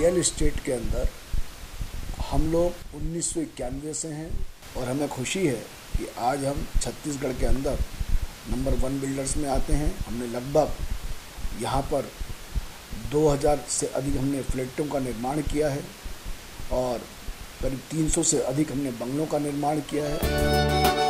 Real estate के अंदर हम लोग 1991 से हैं और हमें खुशी है कि आज हम छत्तीसगढ़ के अंदर नंबर 1 बिल्डर्स में आते हैं। हमने लगभग यहाँ पर 2000 से अधिक हमने फ्लैटों का निर्माण किया है और करीब 300 से अधिक हमने बंगलों का निर्माण किया है।